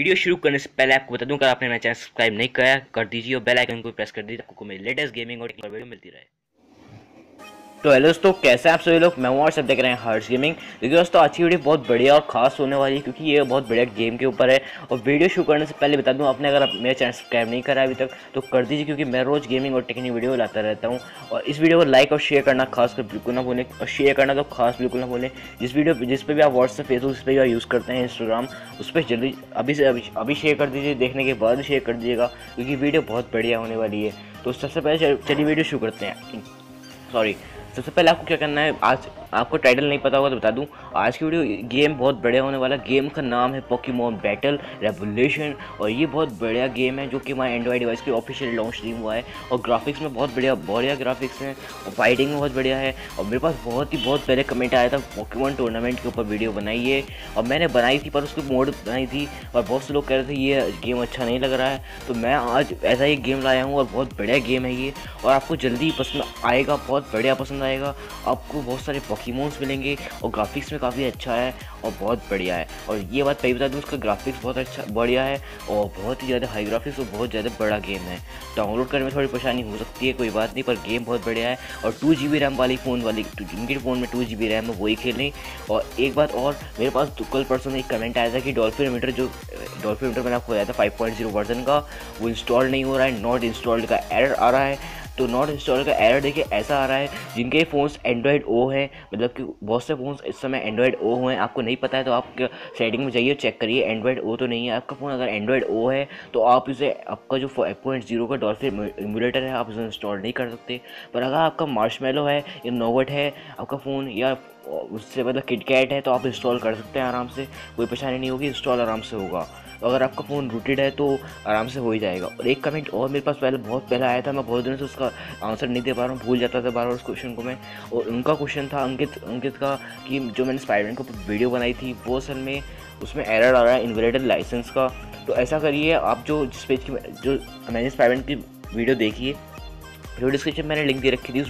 Video शुरू करने से पहले आपको बता दूं, अगर आपने मेरा चैनल सब्सक्राइब नहीं किया कर दीजिए और बेल आइकन को प्रेस कर दीजिए, आपको मेरी लेटेस्ट गेमिंग और वीडियो मिलती रहे। तो हेलो दोस्तों, कैसे हैं आप सभी लोग। मैं हूं और सब देख रहे हैं हर्ष गेमिंग। देखिए दोस्तों, आज की वीडियो बहुत बढ़िया और खास होने वाली है क्योंकि ये बहुत बढ़िया गेम के ऊपर है। और वीडियो शुरू करने से पहले बता दूं, आपने अगर मेरा चैनल सब्सक्राइब नहीं करा अभी तक तो कर दीजिए, क्योंकि मैं रोज़ गेमिंग और टेक्निक वीडियो लाता रहता हूँ। और इस वीडियो को लाइक और शेयर करना खास कर बिल्कुल ना भूलें, और शेयर करना तो खास बिल्कुल ना भूलें। जिस पे भी आप व्हाट्सएप, फेसबुक, जिस पे भी आप यूज़ करते हैं, इंस्टाग्राम, उस पर जल्दी अभी से अभी शेयर कर दीजिए। देखने के बाद शेयर कर दीजिएगा क्योंकि वीडियो बहुत बढ़िया होने वाली है। तो सबसे पहले चलिए वीडियो शुरू करते हैं। सबसे पहले आपको क्या करना है, आज आपको टाइटल नहीं पता होगा तो बता दूं, आज की वीडियो गेम बहुत बढ़िया होने वाला। गेम का नाम है पोकेमॉन बैटल रेवोल्यूशन, और ये बहुत बढ़िया गेम है जो कि हमारे एंड्रॉइड डिवाइस की ऑफिशियल लॉन्च स्ट्रीम हुआ है। और ग्राफिक्स में बहुत बढ़िया ग्राफिक्स हैं, और फाइटिंग में बहुत बढ़िया है। और मेरे पास बहुत पहले कमेंट आया था पोकेमॉन टूर्नामेंट के ऊपर वीडियो बनाइए, और मैंने बनाई थी पर उसकी मोड बनाई थी, और बहुत से लोग कह रहे थे ये गेम अच्छा नहीं लग रहा है। तो मैं आज ऐसा ही गेम लाया हूँ, और बहुत बढ़िया गेम है ये, और आपको जल्दी पसंद आएगा, बहुत बढ़िया पसंद आएगा। आपको बहुत सारे पोकेमॉन्स मिलेंगे, और ग्राफिक्स में काफ़ी अच्छा है और बहुत बढ़िया है। और ये बात पहले बता दूँ, उसका ग्राफिक्स बहुत अच्छा बढ़िया है, और बहुत ही ज़्यादा हाई ग्राफिक्स और बहुत ज़्यादा बड़ा गेम है। डाउनलोड करने में थोड़ी परेशानी हो सकती है, कोई बात नहीं, पर गेम बहुत बढ़िया है। और 2 GB रैम वाली फ़ोन वाली, जिनके फ़ोन में 2 GB रैम है वही खेलें। और एक बात और, मेरे पास कल परसों में एक कमेंट आया था कि डॉल्फिन मीटर मैंने आपको बताया था 5.0 वर्जन का, वो इंस्टॉल नहीं हो रहा है, नॉट इंस्टॉल्ड का एरर आ रहा है। तो नॉट इंस्टॉल का एरर देखिए ऐसा आ रहा है, जिनके फ़ोन्स एंड्रॉयड ओ हैं, मतलब कि बहुत से फ़ोन्स इस समय एंड्रॉयड ओ हैं। आपको नहीं पता है तो आप सेटिंग में जाइए, चेक करिए एंड्रॉयड ओ तो नहीं है आपका फ़ोन। अगर एंड्रॉयड ओ है तो आप इसे, आपका जो 5.0 का डॉल्फिन इम्यूलेटर है, आप इसे इंस्टॉल नहीं कर सकते। पर अगर आपका मार्शमेलो है या नोवट है आपका फ़ोन, या उससे मतलब किटकैट है, तो आप इंस्टॉल कर सकते हैं आराम से, कोई परेशानी नहीं होगी, इंस्टॉल आराम से होगा। अगर आपका फ़ोन रूटेड है तो आराम से हो ही जाएगा। और एक कमेंट और मेरे पास बहुत पहले आया था, मैं बहुत दिनों से उसका आंसर नहीं दे पा रहा हूँ, भूल जाता था बार बार उस क्वेश्चन को मैं। और उनका क्वेश्चन था अंकित का, कि जो मैंने स्पाइडरमैन को वीडियो बनाई थी वो असल में उसमें एरर आ रहा है इनवैलिड लाइसेंस का। तो ऐसा करिए, आप जिस पेज की जो मैंने स्पाइडरमैन की वीडियो देखी है, वीडियो डिस्क्रिप्शन मैंने लिंक दे रखी थी,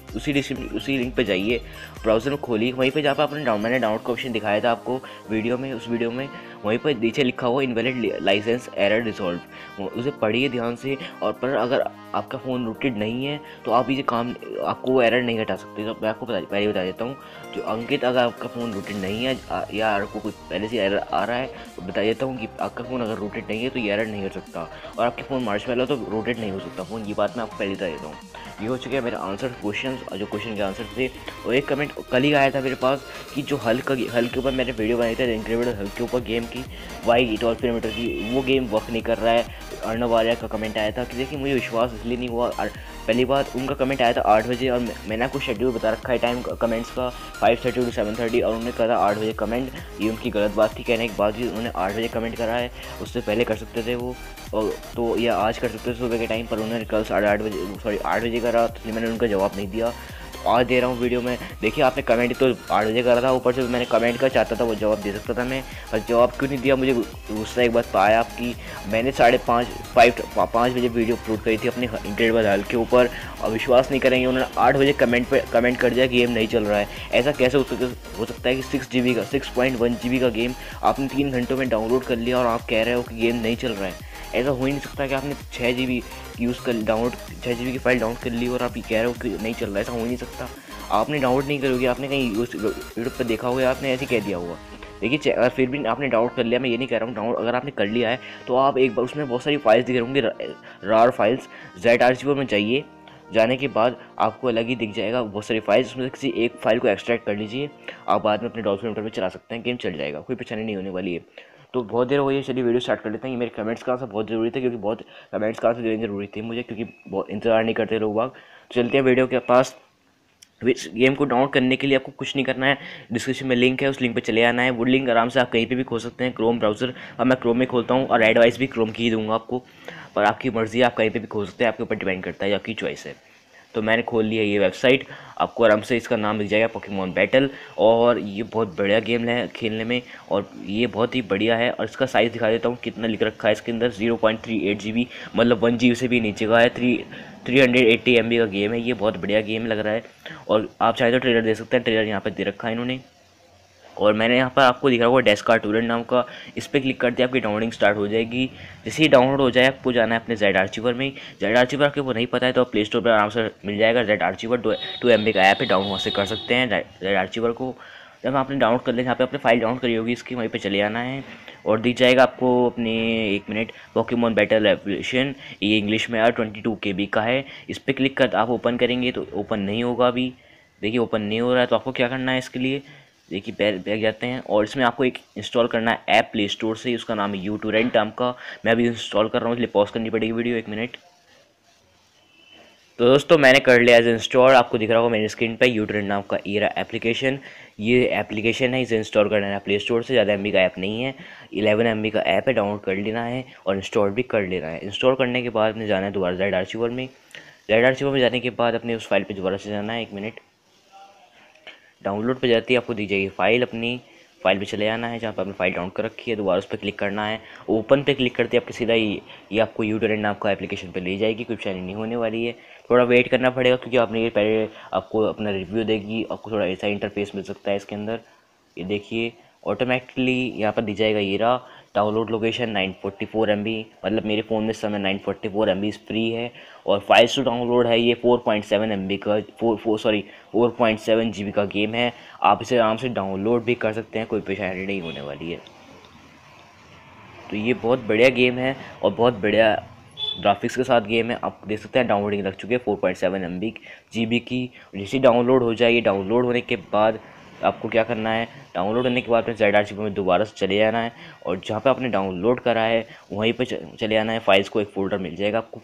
उसी लिंक पे जाइए, ब्राउज़र में खोलिए, वहीं पे जहाँ पर मैंने डाउनलोड का ऑप्शन दिखाया था आपको वीडियो में, उस वीडियो में वहीं पर नीचे लिखा हुआ इनवैलिड लाइसेंस एरर रिजॉल्व, उसे पढ़िए ध्यान से। और पर अगर आपका फ़ोन रूटेड नहीं है तो आप ये काम, आपको वो एरर नहीं हटा सकते। तो मैं आपको पहले बता देता हूँ, जो अंकित, अगर आपका फ़ोन रूटेड नहीं है या आपको कुछ पहले से एरर आ रहा है, तो बता देता हूँ कि आपका फ़ोन अगर रूटेड नहीं है तो ये एरर नहीं हो सकता। और आपके फ़ोन मार्शमेलो तो रूटेड नहीं हो सकता फ़ोन, ये बात मैं आपको पहले बता देता हूँ। ये हो चुका है मेरा आंसर क्वेश्चन, जो क्वेश्चन के आंसर थे। और एक कमेंट कल ही आया था मेरे पास कि जो हल के ऊपर मैंने वीडियो बनाई थी, इनक्रेडिबल हल के ऊपर गेम की, वाई 12 मीटर की, वो गेम वर्क नहीं कर रहा है। अर्णव आर्या का कमेंट आया था कि देखिए मुझे विश्वास इसलिए नहीं हुआ। पहली बात, उनका कमेंट आया था 8 बजे, और मैंने आपको शेड्यूल बता रखा है टाइम कमेंट्स का, 5:30 to 7:30, और उन्होंने कहा था 8 बजे कमेंट। ये उनकी गलत बात थी, कहने के बाद भी उन्होंने 8 बजे कमेंट करा है, उससे पहले कर सकते थे वो, और तो या आज कर सकते थे सुबह के टाइम, पर उन्होंने कल 8 बजे करा, तो मैंने उनका जवाब नहीं दिया। आज दे रहा हूँ वीडियो में। देखिए आपने कमेंट तो 8 बजे करा था, ऊपर से मैंने कमेंट का चाहता था वो जवाब दे सकता था मैं, और जवाब क्यों नहीं दिया, मुझे गुस्सा एक बात पाया आपकी। मैंने 5:30 बजे वीडियो अपलोड करी थी अपने इनक्रेडिबल हल के ऊपर, और विश्वास नहीं करेंगे, उन्होंने 8 बजे कमेंट कर दिया कि गेम नहीं चल रहा है। ऐसा कैसे हो सकता है कि 6.1 GB का गेम आपने 3 घंटों में डाउनलोड कर लिया और आप कह रहे हो कि गेम नहीं चल रहा है। ऐसा हो ही नहीं सकता कि आपने 6 GB की फ़ाइल डाउनलोड कर ली और आप ये कह रहे हो कि नहीं चल रहा है। ऐसा हो ही नहीं सकता। आपने डाउनलोड नहीं करोगे, आपने कहीं यूट्यूब पर देखा होगा, आपने ऐसे कह दिया होगा। देखिए अगर फिर भी आपने डाउनलोड कर लिया, मैं ये नहीं कह रहा हूँ, डाउनलोड अगर आपने कर लिया है तो आप एक बार, उसमें बहुत सारी फाइल्स दिख रही होंगी, रार फाइल्स, ZARCHIO में जाइए, जाने के बाद आपको अलग ही दिख जाएगा बहुत सारी फाइल्स, उसमें से किसी एक फ़ाइल को एक्सट्रैक्ट कर लीजिए, आप बाद में अपने डॉल्फिन मीटर में चला सकते हैं, गेम चल जाएगा, कोई परेशानी नहीं होने वाली है। तो बहुत देर हो गई है, चलिए वीडियो स्टार्ट कर लेते हैं। ये मेरे कमेंट्स का आंसर बहुत ज़रूरी था, क्योंकि बहुत कमेंट्स का आंसर देना ज़रूरी थी मुझे, क्योंकि बहुत इंतज़ार नहीं करते लोग बाग। तो चलते हैं वीडियो के पास। इस गेम को डाउनलोड करने के लिए आपको कुछ नहीं करना है, डिस्क्रिप्शन में लिंक है, उस लिंक पे चले आना है। वो लिंक आराम से आप कहीं पे भी खोल सकते हैं, क्रोम ब्राउज़र, अब मैं क्रोम में खोलता हूँ, और एडवाइस भी क्रोम की ही दूंगा आपको, पर आपकी मर्ज़ी है, आप कहीं पे भी खोल सकते हैं, आपके ऊपर डिपेंड करता है, आपकी चॉइस है। तो मैंने खोल लिया ये वेबसाइट, आपको आराम से इसका नाम मिल जाएगा पोकेमॉन बैटल, और ये बहुत बढ़िया गेम है खेलने में, और ये बहुत ही बढ़िया है। और इसका साइज़ दिखा देता हूँ कितना लिख रखा है इसके अंदर, 0.38 GB, मतलब 1 GB से भी नीचे का है। 380 MB का गेम है, ये बहुत बढ़िया गेम लग रहा है। और आप चाहे तो ट्रेलर दे सकते हैं, ट्रेलर यहाँ पर दे रखा है इन्होंने, और मैंने यहाँ पर आपको दिखा होगा डेस्कटॉप टूरेंट नाम का, इस पर क्लिक करते आपकी डाउनलोडिंग स्टार्ट हो जाएगी। जैसे ही डाउनलोड हो जाए आपको जाना है अपने जेड आर्चिवर में। जेड आर्चिवर आपको नहीं पता है तो प्ले स्टोर पर आराम से मिल जाएगा। जेड आर्चिवर 2 MB का ऐप है, डाउनलोड वहाँ से कर सकते हैं जेड आर्चिवर को। जब आपने डाउनलोड कर लिया, यहाँ पे आपने फाइल डाउनलोड करी होगी इसकी, वहीं पे चले आना है और दिख जाएगा आपको अपने 1 मिनट पोकेमॉन बैटल एवोल्यूशन, ये इंग्लिश में 22 KB का है। इस पर क्लिक कर आप ओपन करेंगे तो ओपन नहीं होगा अभी। देखिए ओपन नहीं हो रहा है, तो आपको क्या करना है इसके लिए, देखिए बैक जाते हैं और इसमें आपको एक इंस्टॉल करना है ऐप प्ले स्टोर से, उसका नाम है यूटोरेंट नाम का। मैं अभी इंस्टॉल कर रहा हूँ इसलिए पॉज करनी पड़ेगी वीडियो 1 मिनट। तो दोस्तों मैंने कर लिया एज इंस्टॉल, आपको दिख रहा होगा मेरी स्क्रीन पे यूटोरेंट नाम का ये रहा एप्लीकेशन। ये एप्लीकेशन है, इसे इंस्टॉल करना है प्ले स्टोर से, ज़्यादा MB का ऐप नहीं है, 11 MB का ऐप है। डाउनलोड कर लेना है और इंस्टॉल भी कर लेना है। इंस्टॉल करने के बाद में जाना है दोबारा जेड आर्चिवर में। जेड आर्चिवर में जाने के बाद अपने उस फाइल पर दोबारा से जाना है 1 मिनट। डाउनलोड पे जाती है आपको दी जाएगी फाइल, अपनी फाइल पे चले आना है जहाँ पर आपने फाइल डाउनलोड कर रखी है, दोबारा उस पर क्लिक करना है। ओपन पे क्लिक करते हैं आपके सीधा ये आपको यूटोरेंट नाम का एप्लीकेशन पे ले जाएगी। कोई परेशानी नहीं होने वाली है, थोड़ा वेट करना पड़ेगा क्योंकि आपने ये पहले आपको अपना रिव्यू देगी, आपको थोड़ा ऐसा इंटरफेस मिल सकता है इसके अंदर। ये देखिए ऑटोमेटिकली यहाँ पर दी जाएगा ये रहा डाउनलोड लोकेशन 944 MB, मतलब मेरे फ़ोन में इस समय 944 MB फ्री है। और फाइल्स टू डाउनलोड है ये 4.7 MB का 4.7 GB का गेम है। आप इसे आराम से डाउनलोड भी कर सकते हैं, कोई परेशानी नहीं होने वाली है। तो ये बहुत बढ़िया गेम है और बहुत बढ़िया ग्राफिक्स के साथ गेम है। आप देख सकते हैं डाउनलोडिंग लग चुकी है 4.7 GB की। जैसे डाउनलोड हो जाए, डाउनलोड होने के बाद आपको क्या करना है, डाउनलोड होने के बाद अपने जेड आर्चिवर में दोबारा से चले जाना है और जहाँ पे आपने डाउनलोड करा है वहीं पे चले जाना है। फाइल्स को एक फ़ोल्डर मिल जाएगा आपको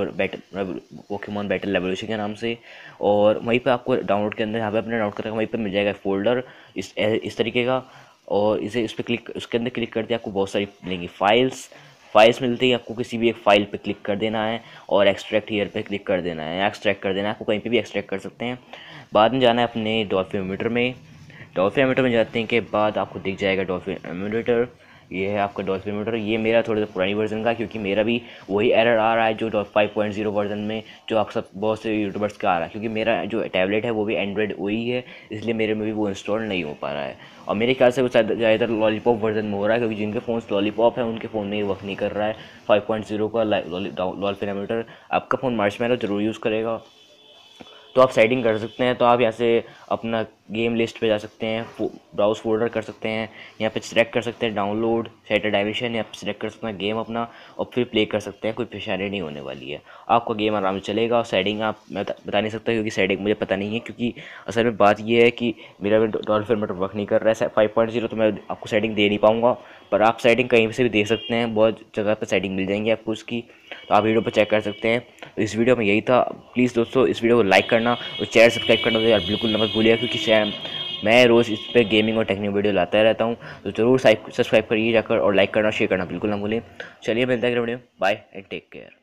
पोकेमॉन बैटल एवोल्यूशन के नाम से, और वहीं पे आपको डाउनलोड के अंदर जहाँ पे आपने डाउनलोड करा वहीं पे मिल जाएगा फ़ोल्डर इस तरीके का। और इसे इस पर क्लिक, उसके अंदर क्लिक करते आपको बहुत सारी मिलेंगी फाइल्स मिलती है। आपको किसी भी एक फ़ाइल पे क्लिक कर देना है और एक्सट्रैक्ट हियर पे क्लिक कर देना है, एक्सट्रैक्ट कर देना है। आपको कहीं पे भी एक्सट्रैक्ट कर सकते हैं। बाद में जाना है अपने डॉल्फिन एमुलेटर में। डॉल्फिन एमुलेटर में जाते हैं के बाद आपको दिख जाएगा डॉल्फिन एमुलेटर, ये है आपका डॉल्फिन एमुलेटर। ये मेरा थोड़ा सा पुरानी वर्जन का, क्योंकि मेरा भी वही एरर आ रहा है जो 5.0 वर्जन में जो आप सब बहुत से यूट्यूबर्स का आ रहा है, क्योंकि मेरा जो टैबलेट है वो भी एंड्रॉयड वही है, इसलिए मेरे में भी वो इंस्टॉल नहीं हो पा रहा है। और मेरे ख्याल से वो ज़्यादातर लॉलीपॉप वर्जन में हो रहा है, क्योंकि जिनके फ़ोन लॉलीपॉप है उनके फ़ोन में ये वर्क नहीं कर रहा है 5.0 का डॉल्फिन एमुलेटर। आपका फ़ोन मार्शमैलो ज़रूर यूज़ करेगा तो आप सेटिंग कर सकते हैं। तो आप यहाँ से अपना गेम लिस्ट पे जा सकते हैं, ब्राउज फोल्डर कर सकते हैं, यहाँ पे सिलेक्ट कर सकते हैं डाउनलोड सेटर डायमेंशन, यहाँ पे सिलेक्ट कर सकते हैं गेम अपना और फिर प्ले कर सकते हैं। कोई परेशानी नहीं होने वाली है, आपका गेम आराम से चलेगा। और सेटिंग आप मैं बता नहीं सकता क्योंकि सेटिंग मुझे पता नहीं है, क्योंकि असल में बात ये है कि मेरा डॉल्फिन एमुलेटर वर्क नहीं कर रहा है 5.0, तो मैं आपको सेटिंग दे नहीं पाऊँगा। पर आप सेटिंग कहीं से भी दे सकते हैं, बहुत जगह पर सेटिंग मिल जाएंगी आपको उसकी, तो आप वीडियो पर चेक कर सकते हैं। तो इस वीडियो में यही था। प्लीज़ दोस्तों इस वीडियो को लाइक करना और चैनल सब्सक्राइब करना तो यार बिल्कुल मत भूलिएगा, क्योंकि मैं रोज़ इस पर गेमिंग और टेक्निक वीडियो लाता रहता हूँ। तो ज़रूर सब्सक्राइब करिए जाकर और लाइक करना शेयर करना बिल्कुल ना भूलें। चलिए मिलता है अगले video, bye and take care.